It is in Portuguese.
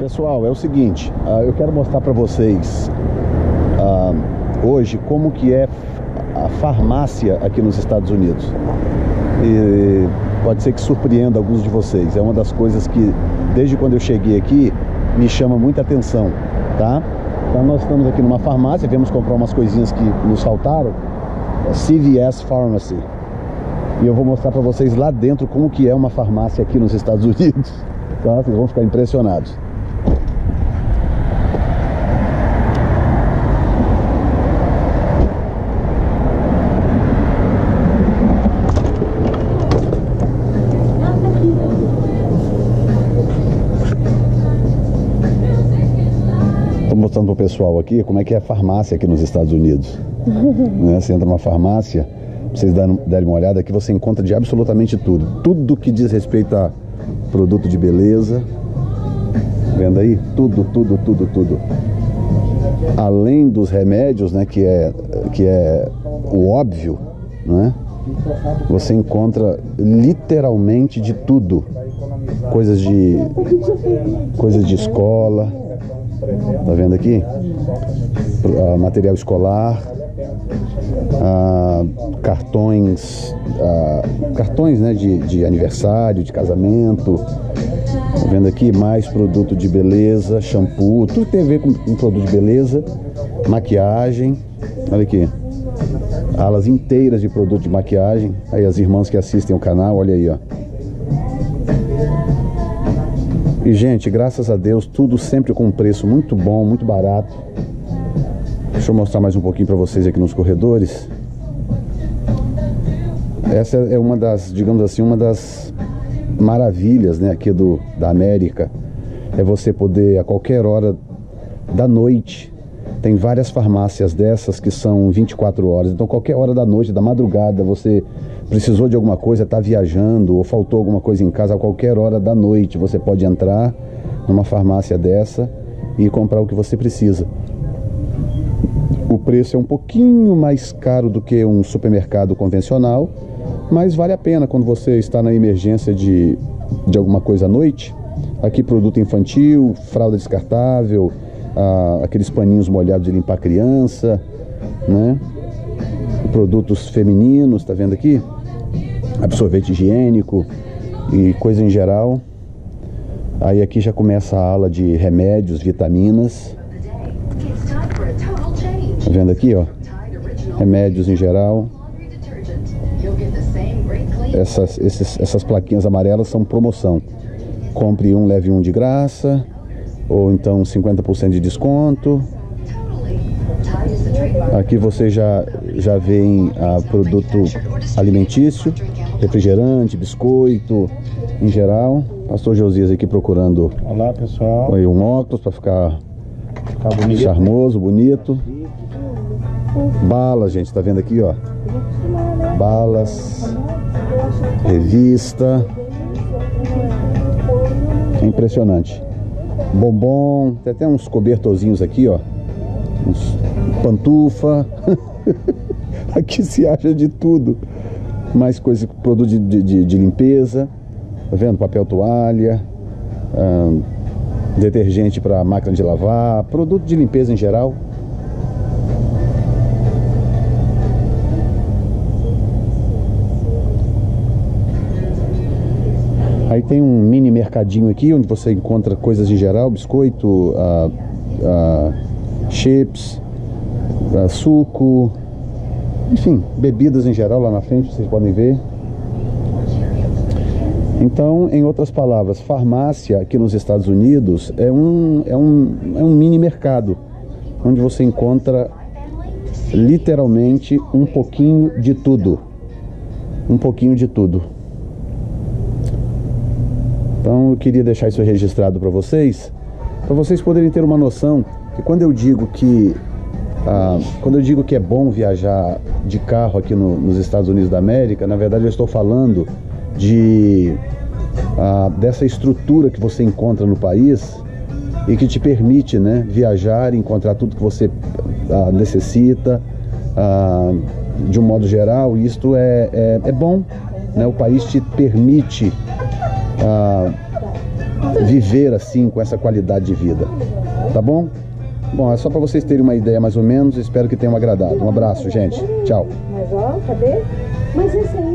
Pessoal, é o seguinte, eu quero mostrar para vocês hoje como que é a farmácia aqui nos Estados Unidos. E pode ser que surpreenda alguns de vocês. É uma das coisas que, desde quando eu cheguei aqui, me chama muita atenção, tá? Então nós estamos aqui numa farmácia, viemos comprar umas coisinhas que nos faltaram, CVS Pharmacy. E eu vou mostrar para vocês lá dentro como que é uma farmácia aqui nos Estados Unidos, tá? Vocês vão ficar impressionados. Estou mostrando para o pessoal aqui como é que é a farmácia aqui nos Estados Unidos. Né? Você entra numa farmácia, pra vocês darem uma olhada, aqui você encontra de absolutamente tudo. Tudo que diz respeito a produto de beleza. Vendo aí? Tudo. Além dos remédios, né, que é o óbvio, né? Você encontra literalmente de tudo. Coisas de escola. Tá vendo aqui? Material escolar, cartões, né, de aniversário, de casamento. Tá vendo aqui? Mais produto de beleza, shampoo, tudo que tem a ver com produto de beleza, maquiagem. Olha aqui, alas inteiras de produto de maquiagem. Aí as irmãs que assistem o canal, olha aí, ó. E, gente, graças a Deus, tudo sempre com um preço muito bom, muito barato. Deixa eu mostrar mais um pouquinho para vocês aqui nos corredores. Essa é uma das, digamos assim, uma das maravilhas, né, aqui da América. É você poder, a qualquer hora da noite, tem várias farmácias dessas que são 24 horas. Então, qualquer hora da noite, da madrugada, você precisou de alguma coisa, está viajando ou faltou alguma coisa em casa, a qualquer hora da noite você pode entrar numa farmácia dessa e comprar o que você precisa. O preço é um pouquinho mais caro do que um supermercado convencional, mas vale a pena quando você está na emergência de alguma coisa à noite. Aqui produto infantil, fralda descartável, aqueles paninhos molhados de limpar criança, né? Produtos femininos, tá vendo aqui? Absorvente higiênico e coisa em geral. Aí aqui já começa a ala de remédios, vitaminas. Tá vendo aqui, ó? Remédios em geral. Essas plaquinhas amarelas são promoção. Compre um, leve um de graça. Ou então 50% de desconto. Aqui você já vê produto alimentício, refrigerante, biscoito, em geral. Pastor Josias aqui procurando. Olá, pessoal. Aí, um óculos para ficar bonito, charmoso, bonito. Balas, gente, tá vendo aqui, ó? Balas, revista. É impressionante. Bombom, tem até uns cobertorzinhos aqui, ó. Uns pantufa. Aqui se acha de tudo. Mais coisa, produto de limpeza. Tá vendo? Papel toalha, detergente para máquina de lavar, produto de limpeza em geral. Aí tem um mini mercadinho aqui, onde você encontra coisas em geral, biscoito, chips, suco, enfim, bebidas em geral lá na frente, vocês podem ver. Então, em outras palavras, farmácia aqui nos Estados Unidos é um mini mercado, onde você encontra literalmente um pouquinho de tudo. Um pouquinho de tudo. Então eu queria deixar isso registrado para vocês poderem ter uma noção que quando eu digo que é bom viajar de carro aqui nos Estados Unidos da América, na verdade eu estou falando dessa estrutura que você encontra no país e que te permite, né, viajar e encontrar tudo que você necessita, de um modo geral. Isto é bom, né? O país te permite viver assim, com essa qualidade de vida. Tá bom? Bom, é só para vocês terem uma ideia mais ou menos. Espero que tenham agradado. Um abraço, gente. Tchau. Mas ó, cadê? Mas esse aí